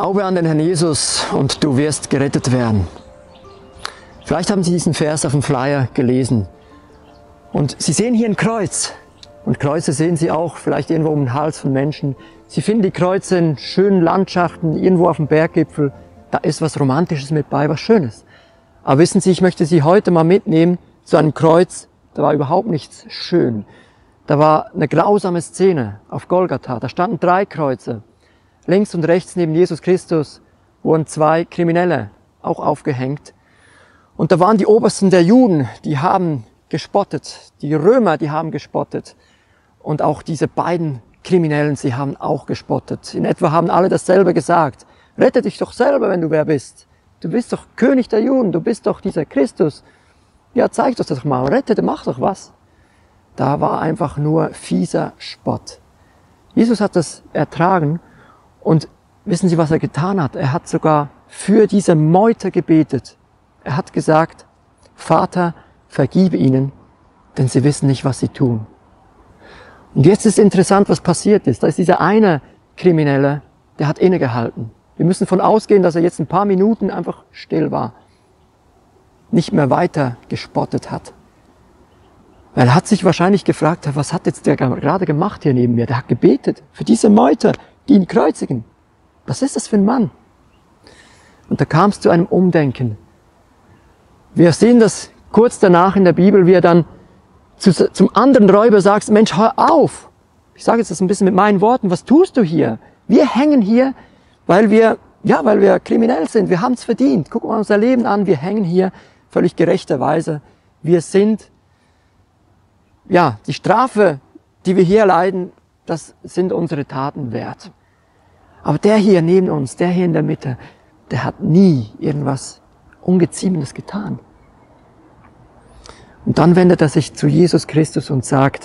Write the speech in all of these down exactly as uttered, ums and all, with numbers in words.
Glaube an den Herrn Jesus und du wirst gerettet werden. Vielleicht haben Sie diesen Vers auf dem Flyer gelesen. Und Sie sehen hier ein Kreuz. Und Kreuze sehen Sie auch vielleicht irgendwo um den Hals von Menschen. Sie finden die Kreuze in schönen Landschaften, irgendwo auf dem Berggipfel. Da ist was Romantisches mit bei, was Schönes. Aber wissen Sie, ich möchte Sie heute mal mitnehmen zu einem Kreuz. Da war überhaupt nichts schön. Da war eine grausame Szene auf Golgatha. Da standen drei Kreuze. Links und rechts neben Jesus Christus wurden zwei Kriminelle auch aufgehängt. Und da waren die Obersten der Juden, die haben gespottet. Die Römer, die haben gespottet. Und auch diese beiden Kriminellen, sie haben auch gespottet. In etwa haben alle dasselbe gesagt. Rette dich doch selber, wenn du wer bist. Du bist doch König der Juden, du bist doch dieser Christus. Ja, zeig doch das doch mal, rette, mach doch was. Da war einfach nur fieser Spott. Jesus hat das ertragen. Und wissen Sie, was er getan hat? Er hat sogar für diese Meute gebetet. Er hat gesagt, Vater, vergib ihnen, denn sie wissen nicht, was sie tun. Und jetzt ist interessant, was passiert ist. Da ist dieser eine Kriminelle, der hat innegehalten. Wir müssen davon ausgehen, dass er jetzt ein paar Minuten einfach still war. Nicht mehr weiter gespottet hat. Weil er hat sich wahrscheinlich gefragt, was hat jetzt der gerade gemacht hier neben mir? Der hat gebetet für diese Meute, die ihn kreuzigen. Was ist das für ein Mann? Und da kam es zu einem Umdenken. Wir sehen das kurz danach in der Bibel, wie er dann zu, zum anderen Räuber sagt, Mensch, hör auf. Ich sage jetzt das ein bisschen mit meinen Worten. Was tust du hier? Wir hängen hier, weil wir, ja, weil wir kriminell sind. Wir haben es verdient. Guck mal unser Leben an. Wir hängen hier völlig gerechterweise. Wir sind, ja, die Strafe, die wir hier leiden, das sind unsere Taten wert. Aber der hier neben uns, der hier in der Mitte, der hat nie irgendwas Ungeziemendes getan. Und dann wendet er sich zu Jesus Christus und sagt,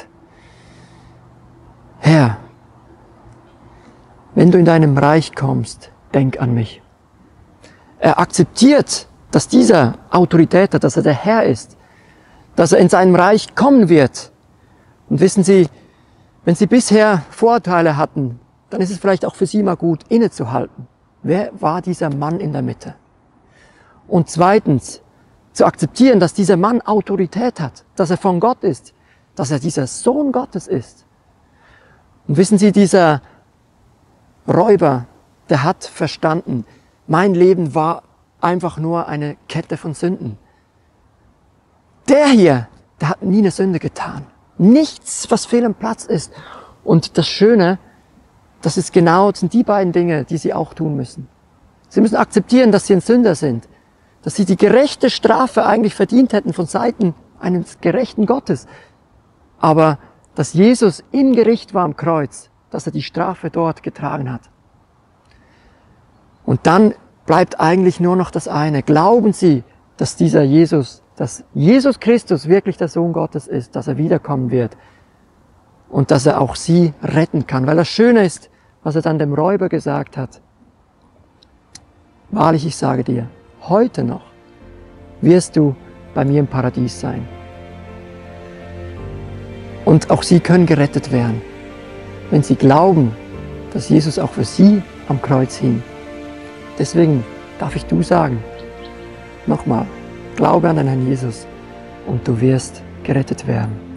Herr, wenn du in deinem Reich kommst, denk an mich. Er akzeptiert, dass dieser Autorität hat, dass er der Herr ist, dass er in seinem Reich kommen wird. Und wissen Sie, wenn Sie bisher Vorurteile hatten, dann ist es vielleicht auch für Sie mal gut, innezuhalten. Wer war dieser Mann in der Mitte? Und zweitens, zu akzeptieren, dass dieser Mann Autorität hat, dass er von Gott ist, dass er dieser Sohn Gottes ist. Und wissen Sie, dieser Räuber, der hat verstanden, mein Leben war einfach nur eine Kette von Sünden. Der hier, der hat nie eine Sünde getan. Nichts, was fehl am Platz ist. Und das Schöne, das ist genau, das sind die beiden Dinge, die Sie auch tun müssen. Sie müssen akzeptieren, dass Sie ein Sünder sind. Dass Sie die gerechte Strafe eigentlich verdient hätten von Seiten eines gerechten Gottes. Aber dass Jesus im Gericht war am Kreuz, dass er die Strafe dort getragen hat. Und dann bleibt eigentlich nur noch das eine. Glauben Sie, dass dieser Jesus, dass Jesus Christus wirklich der Sohn Gottes ist, dass er wiederkommen wird und dass er auch Sie retten kann. Weil das Schöne ist, was er dann dem Räuber gesagt hat. Wahrlich, ich sage dir, heute noch wirst du bei mir im Paradies sein. Und auch Sie können gerettet werden, wenn Sie glauben, dass Jesus auch für Sie am Kreuz hing. Deswegen darf ich du sagen, nochmal, glaube an den Herrn Jesus und du wirst gerettet werden.